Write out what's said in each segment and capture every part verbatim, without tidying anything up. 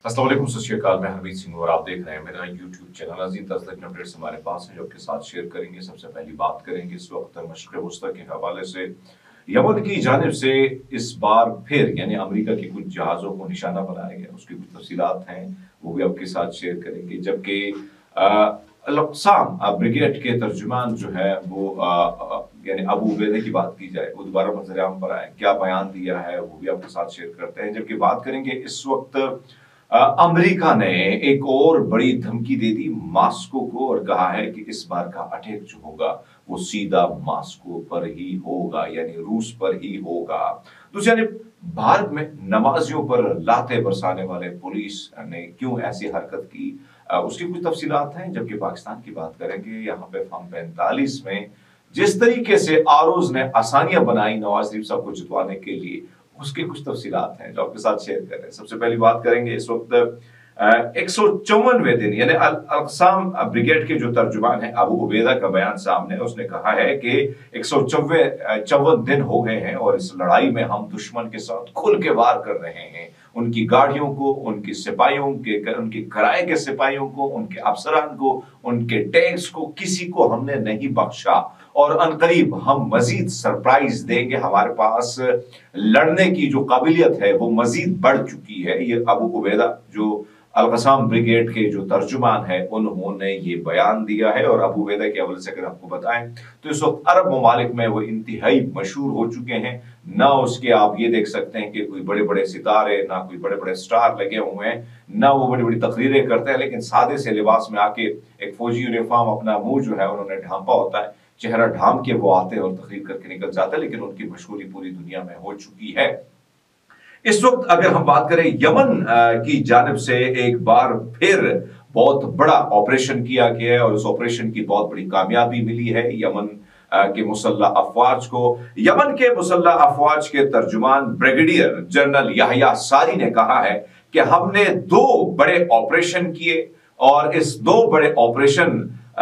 अस्सलाम वालेकुम, सत श्री अकाल। मैं हरमीत सिंह और आप देख रहे हैं मेरा यूट्यूब चैनल। अजीज दस तक अपडेट्स हमारे पास हैं जो आपके साथ शेयर करेंगे। सबसे पहली बात करेंगे इस वक्त मशरिक़ वस्ता के हवाले से। यमन की जानिब से इस बार फिर यानी अमेरिका के कुछ जहाज़ों को निशाना बनाया गया, उसकी कुछ तफसीलात हैं वो भी आपके साथ शेयर करेंगे। जबकि अल-क़स्साम ब्रिगेड के तर्जुमान जो है वो यानी अबू उबैदा की बात की जाए वो दोबारा मंज़र-ए-आम पर आए, क्या बयान दिया है वो भी आपके साथ शेयर करते हैं। जबकि बात करेंगे इस वक्त अमेरिका ने एक और बड़ी धमकी दे दी मास्को को और कहा है कि इस बार का अटैक जो होगा वो सीधा मास्को पर ही होगा, यानी रूस पर ही होगा। दूसरी जानब भारत में नमाजियों पर लाते बरसाने वाले पुलिस ने क्यों ऐसी हरकत की, उसकी कुछ तफसीलात हैं। जबकि पाकिस्तान की बात करेंगे, यहाँ पे फॉर्म पैंतालीस में जिस तरीके से आरोज ने आसानियां बनाई नवाज शरीफ साहब को जितवाने के लिए, उसके कुछ तफसीलात हैं जो आपके साथ शेयर कर रहे हैं। सबसे पहली बात करेंगे इस वक्त एक सौ चौवनवे दिन यानी अल-क़स्साम ब्रिगेड के जो तर्जुमान है अबू उबैदा का बयान सामने। उसने कहा है कि एक सौ चौवे चौवन दिन हो गए हैं और इस लड़ाई में हम दुश्मन के साथ खुल के वार कर रहे हैं। उनकी गाड़ियों को, उनकी सिपाहियों के, उनके किराए के सिपाहियों को, उनके अफसरान को, उनके टैंक्स को, किसी को हमने नहीं बख्शा और अनकरीब हम मजीद सरप्राइज देंगे। हमारे पास लड़ने की जो काबिलियत है वो मजीद बढ़ चुकी है। ये अबू उबैदा जो अल-क़स्साम ब्रिगेड के जो तर्जुमान है उन्होंने ये बयान दिया है। और अबू उबैदा के हवाले से अगर आपको बताएं तो इस वक्त अरब ममालिक में वो इंतहाई मशहूर हो चुके हैं। ना उसके आप ये देख सकते हैं कि कोई बड़े बड़े सितारे, ना कोई बड़े बड़े स्टार लगे हुए हैं, ना वो बड़ी बड़ी तकरीरें करते हैं, लेकिन सादे से लिबास में आके एक फौजी यूनिफॉर्म अपना मुंह जो है उन्होंने ढांपा होता है, चेहरा ढांप के वो आते हैं और तकरीर करके निकल जाते हैं। लेकिन उनकी मशहूरी पूरी दुनिया में हो चुकी है। इस वक्त अगर हम बात करें यमन की जानिब से एक बार फिर बहुत बड़ा ऑपरेशन किया गया है और उस ऑपरेशन की बहुत बड़ी कामयाबी मिली है यमन के मुसल्लह अफवाज को। यमन के मुसल्लह अफवाज के तर्जुमान ब्रिगेडियर जनरल याह्या सारी ने कहा है कि हमने दो बड़े ऑपरेशन किए और इस दो बड़े ऑपरेशन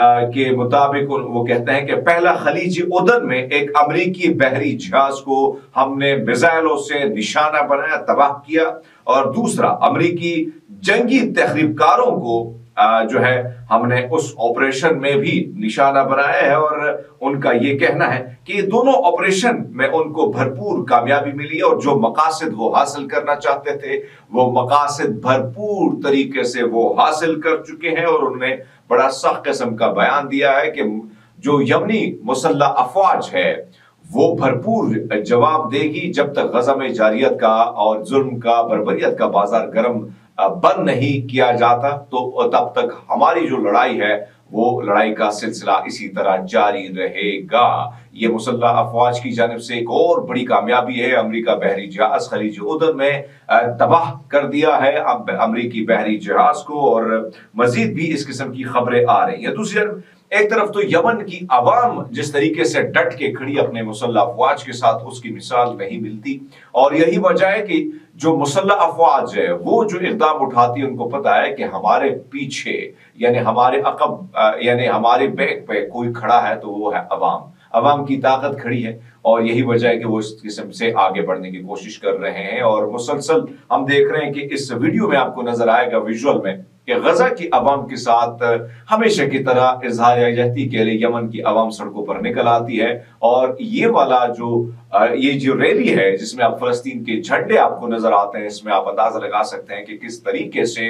के मुताबिक वो कहते हैं कि पहला खलीज उदन में एक अमेरिकी बहरी जहाज को हमने मिसाइलों से निशाना बनाया, तबाह किया, और दूसरा अमेरिकी जंगी तहरीबकारों को जो है हमने उस ऑपरेशन में भी निशाना बनाया है। और उनका ये कहना है कि ये दोनों ऑपरेशन में उनको भरपूर कामयाबी मिली और जो मकासद वो हासिल करना चाहते थे वो मकासद भरपूर तरीके से वो हासिल कर चुके हैं। और उन्होंने बड़ा सख्त किस्म का बयान दिया है कि जो यमनी मुसल्लह अफवाज है वो भरपूर जवाब देगी जब तक गज़ा में जारियत का और जुल्म का, बर्बरियत का बाजार गर्म बंद नहीं किया जाता, तो तब तक हमारी जो लड़ाई है वो लड़ाई का सिलसिला इसी तरह जारी रहेगा। ये मुसल्लह अफवाज की जानिब से एक और बड़ी कामयाबी है। अमेरिका बहरी जहाज खलीज उदन में तबाह कर दिया है अब अमेरिकी बहरी जहाज को, और मजीद भी इस किस्म की खबरें आ रही हैं। दूसरी तरफ एक तरफ तो यमन की आवाम जिस तरीके से डट के खड़ी अपने मुसल्लह अफवाज के साथ, उसकी मिसाल नहीं मिलती। और यही वजह है कि जो मुसल्लह अफवाज है वो जो इक़दाम उठाती है उनको पता है कि हमारे पीछे यानी हमारे अकब यानी हमारे बैक पे कोई खड़ा है तो वो है अवाम। अवाम की ताकत खड़ी है और यही वजह है कि वो इस किस्म से आगे बढ़ने की कोशिश कर रहे हैं। और मुसलसल हम देख रहे हैं कि इस वीडियो में आपको नजर आएगा विजुअल में कि गजा की अवाम के साथ हमेशा की तरह इजहार यकजहती के लिए यमन की अवाम सड़कों पर निकल आती है। और ये वाला जो ये जो रैली है जिसमें आप फलस्तीन के झंडे आपको नजर आते हैं, इसमें आप अंदाजा लगा सकते हैं कि किस तरीके से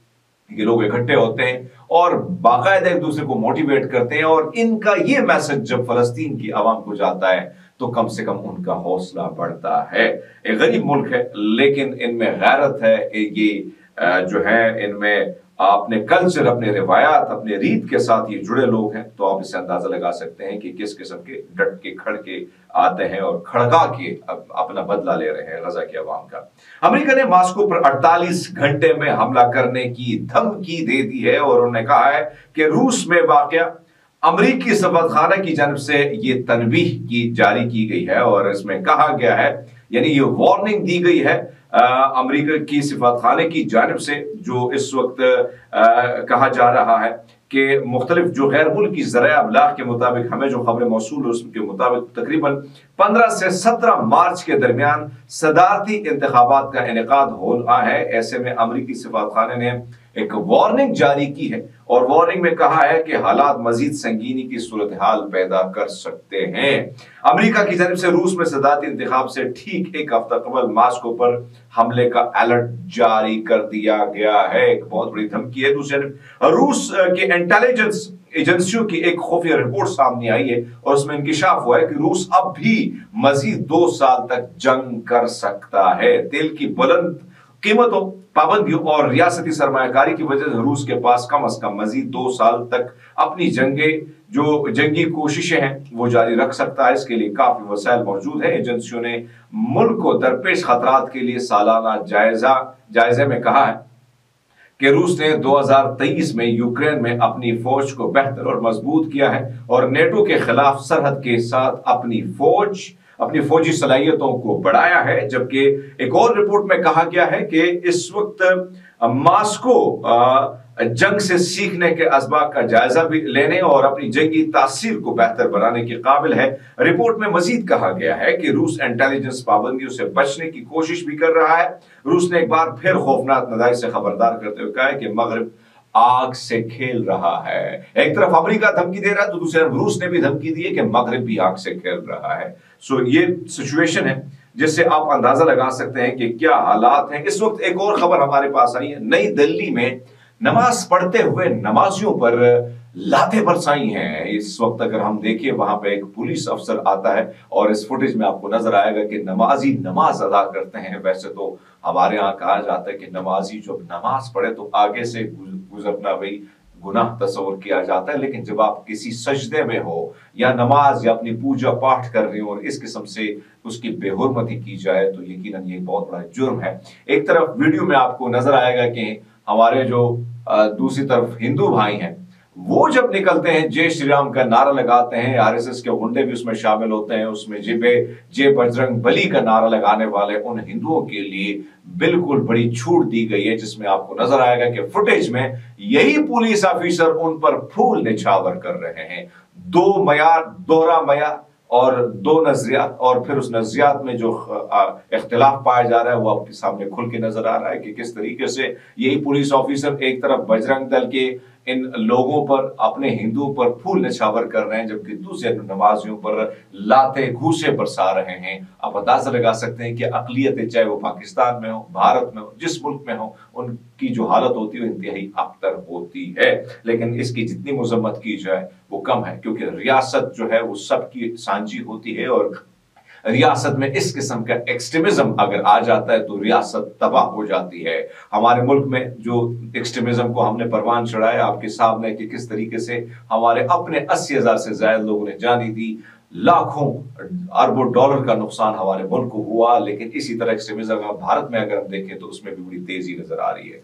ये लोग इकट्ठे होते हैं और बाकायदा एक दूसरे को मोटिवेट करते हैं। और इनका ये मैसेज जब फलस्तीन की आवाम को जाता है तो कम से कम उनका हौसला बढ़ता है। एक गरीब मुल्क है लेकिन इनमें गैरत है, ये जो है इनमें अपने कल्चर, अपने रिवायात, अपने रीत के साथ ये जुड़े लोग हैं। तो आप इससे अंदाजा लगा सकते हैं कि किस किस्म के डट के खड़ के आते हैं और खड़का के अप, अपना बदला ले रहे हैं गजा की आवाम का। अमेरिका ने मास्को पर अड़तालीस घंटे में हमला करने की धमकी दे दी है और उन्होंने कहा है कि रूस में वाक़या अमेरिकी सफारतखाना की जानिब से ये तनबीह की जारी की गई है और इसमें कहा गया है यानी ये वार्निंग दी गई है अमेरिका की सफारतखाने की जानिब से, जो इस वक्त आ, कहा जा रहा है कि मुख्तलिफ जो गैर मुल्की ज़राए अबलाग के मुताबिक हमें जो खबरें मौसूल है उसके मुताबिक तकरीबन पंद्रह से सत्रह मार्च के दरमियान सदारती इंतखाबात का इनेकाद हो रहा है। ऐसे में अमरीकी सफारतखाने ने एक वार्निंग जारी की है और वार्निंग में कहा है कि हालात मजीद संगीनी की सूरत हाल पैदा कर सकते हैं। अमेरिका की जानिब से रूस में सदारती इंतखाब से ठीक एक हफ्ता कबल मास्को पर हमले का अलर्ट जारी कर दिया गया है। एक बहुत बड़ी धमकी है। दूसरी रूस के इंटेलिजेंस एजेंसियों की एक खुफिया रिपोर्ट सामने आई है और उसमें इंकिशाफ हुआ है कि रूस अब भी मजीद दो साल तक जंग कर सकता है। तेल की बुलंद कीमतों, पाबंदियों और रियासती सरमायाकारी की वजह से रूस के पास कम अज कम मजीद दो साल तक अपनी जंगे जो जंगी कोशिशें हैं वो जारी रख सकता है। इसके लिए काफी वसाइल मौजूद है। एजेंसियों ने मुल्क को दरपेश खतरात के लिए सालाना जायजा जायजे में कहा है कि रूस ने दो हज़ार तेईस में यूक्रेन में अपनी फौज को बेहतर और मजबूत किया है और नेटो के खिलाफ सरहद के साथ अपनी फौज अपनी फौजी सलाहियतों को बढ़ाया है। जबकि एक और रिपोर्ट में कहा गया है कि इस वक्त मास्को जंग से सीखने के असबाब का जायजा भी लेने और अपनी जंगी तासीर को बेहतर बनाने के काबिल है। रिपोर्ट में मजीद कहा गया है कि रूस इंटेलिजेंस पाबंदियों से बचने की कोशिश भी कर रहा है। रूस ने एक बार फिर खौफनाक नतीजे से खबरदार करते हुए कहा है कि मगरिब आग से खेल रहा है। एक तरफ अमेरिका धमकी दे रहा है तो दूसरी तरफ रूस ने भी धमकी दी है कि मगरिब भी आग से खेल रहा है। सो ये सिचुएशन है जिससे आप अंदाजा लगा सकते हैं कि क्या हालात हैं। इस वक्त एक और खबर हमारे पास आई है। नई दिल्ली में नमाज पढ़ते हुए नमाजियों पर लाते बरसाई हैं। इस वक्त अगर हम देखिए वहां पे एक पुलिस अफसर आता है और इस फुटेज में आपको नजर आएगा कि नमाजी नमाज अदा करते हैं। वैसे तो हमारे यहाँ कहा जाता है कि नमाजी जब नमाज पढ़े तो आगे से गुजरना भाई गुनाह तस्वर किया जाता है, लेकिन जब आप किसी सजदे में हो या नमाज या अपनी पूजा पाठ कर रहे हो और इस किस्म से उसकी बेहुरमती की जाए तो यकीनन ये बहुत बड़ा जुर्म है। एक तरफ वीडियो में आपको नजर आएगा कि हमारे जो दूसरी तरफ हिंदू भाई हैं वो जब निकलते हैं जय श्री राम का नारा लगाते हैं। आरएसएस के गुंडे भी उसमें शामिल होते हैं। उसमें जिबे जय बजरंग बली का नारा लगाने वाले उन हिंदुओं के लिए बिल्कुल बड़ी छूट दी गई है, जिसमें आपको नजर आएगा कि फुटेज में यही पुलिस ऑफिसर उन पर फूल निछावर कर रहे हैं। दो मयार, दोहरा मयार और दो नजरियात, और फिर उस नजरियात में जो इख्तिलाफ पाया जा रहा है वो आपके सामने खुल के नजर आ रहा है कि किस तरीके से यही पुलिस ऑफिसर एक तरफ बजरंग दल के इन लोगों पर, अपने हिंदुओं पर फूल निछावर कर रहे हैं, जबकि दूसरे नमाजियों पर लाते घूसे बरसा रहे हैं। आप अंदाजा लगा सकते हैं कि अकलियतें चाहे वो पाकिस्तान में हो, भारत में हो, जिस मुल्क में हो, उनकी जो हालत होती है इंतहाई अबतर होती है। लेकिन इसकी जितनी मजम्मत की जाए वो कम है, क्योंकि रियासत जो है वो सबकी सांझी होती है और रियासत में इस किस्म का एक्सट्रीमिज्म अगर आ जाता है तो रियासत तबाह हो जाती है। हमारे मुल्क में जो एक्सट्रीमिज्म को हमने परवान चढ़ाया आपके सामने कि किस तरीके से हमारे अपने अस्सी हजार से ज्यादा लोगों ने जानी दी, लाखों अरबों डॉलर का नुकसान हमारे मुल्क को हुआ। लेकिन इसी तरह एक्सट्रीमिज्म भारत में अगर हम देखें तो उसमें भी बड़ी तेजी नजर आ रही है।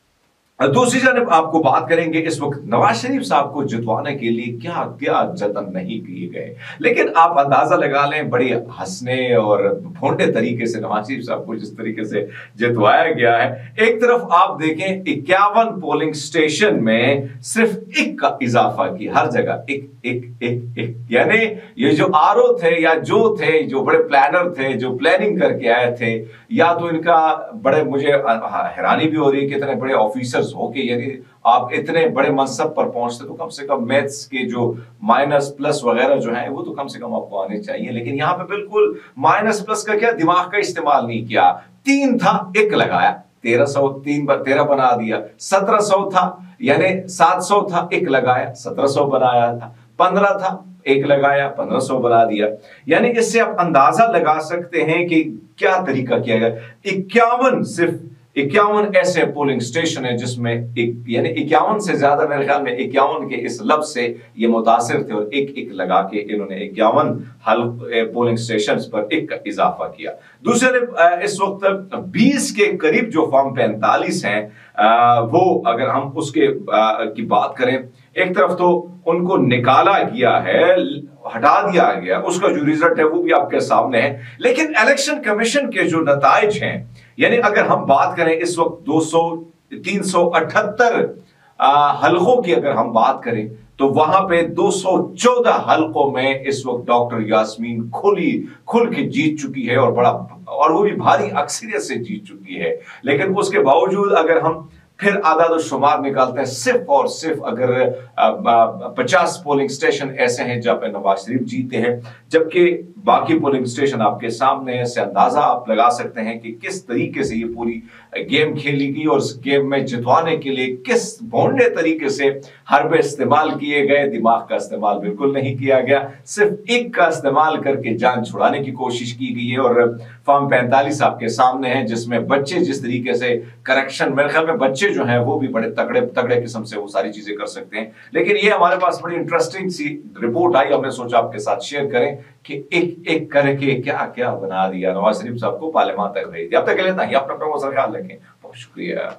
दूसरी जानब आपको बात करेंगे इस वक्त नवाज शरीफ साहब को जितवाने के लिए क्या क्या जतन नहीं किए गए, लेकिन आप अंदाजा लगा लें बड़ी हंसने और भोंडे तरीके से नवाज शरीफ साहब को जिस तरीके से जितवाया गया है। एक तरफ आप देखें इक्यावन पोलिंग स्टेशन में सिर्फ एक का इजाफा किया, हर जगह एक एक एक एक, यानी ये जो आरओ थे या जो थे जो बड़े प्लानर थे जो प्लानिंग करके आए थे, या तो इनका बड़े, मुझे हैरानी भी हो रही है कि इतने बड़े ऑफिसर्स हो के यदि आप इतने बड़े मनसब पर पहुंचते तो कम से कम मैथ्स के जो माइनस प्लस वगैरह जो है वो तो कम से कम आपको आने चाहिए। लेकिन यहाँ पे बिल्कुल माइनस प्लस का क्या, दिमाग का इस्तेमाल नहीं किया। तीन था, एक लगाया, तेरह सौ तीन पर तेरह बना दिया। सत्रह सौ था यानी सात सौ था, एक लगाया, सत्रह सौ बनाया था। पंद्रह था, एक लगाया, पंद्रह सौ बना दिया। यानी इससे आप अंदाजा लगा सकते हैं कि क्या तरीका किया गया। इक्यावन सिर्फ इक्यावन ऐसे पोलिंग स्टेशन है जिसमें एक यानी इक्यावन से ज्यादा, मेरे ख्याल में इक्यावन के इस लफ्ज से ये मुतासिर थे और एक एक लगा के इन्होंने इक्यावन हल पोलिंग स्टेशन पर एक का इजाफा किया। दूसरे इस वक्त बीस के करीब जो फॉर्म पैंतालीस हैं वो अगर हम उसके की बात करें, एक तरफ तो उनको निकाला गया है, हटा दिया गया, उसका जो रिजल्ट है वो भी आपके सामने है। लेकिन इलेक्शन कमीशन के जो नताइज हैं, यानी अगर हम बात करें इस वक्त दो सौ तीन सौ अठहत्तर हलकों की अगर हम बात करें तो वहां पे दो सौ चौदह हलकों में इस वक्त डॉक्टर यास्मीन खुली खुल के जीत चुकी है और बड़ा और वो भी भारी अक्सरियत से जीत चुकी है। लेकिन उसके बावजूद अगर हम फिर आदाद शुमार निकालते हैं, सिर्फ और सिर्फ अगर पचास पोलिंग स्टेशन ऐसे हैं जहां पे नवाज शरीफ जीते हैं, जबकि बाकी पोलिंग स्टेशन आपके सामने है। से अंदाजा आप लगा सकते हैं कि किस तरीके से ये पूरी गेम खेली गई और इस गेम में जितवाने के लिए किस भोंडे तरीके से हरबे इस्तेमाल किए गए। दिमाग का इस्तेमाल बिल्कुल नहीं किया गया, सिर्फ एक का इस्तेमाल करके जान छुड़ाने की कोशिश की गई है। और फॉर्म पैंतालीस आपके सामने है जिसमें बच्चे जिस तरीके से करेक्शन, मेरे ख्याल में बच्चे जो हैं वो भी बड़े तगड़े तगड़े किस्म से वो सारी चीजें कर सकते हैं। लेकिन ये हमारे पास बड़ी इंटरेस्टिंग सी रिपोर्ट आई, हमने सोचा आपके साथ शेयर करें कि एक एक करके क्या क्या बना दिया नवाज शरीफ साहब को पार्लियामेंट तक भेज दिया। अब तक के लिए इतना ही, अपना अपना ख्याल रखें। बहुत शुक्रिया।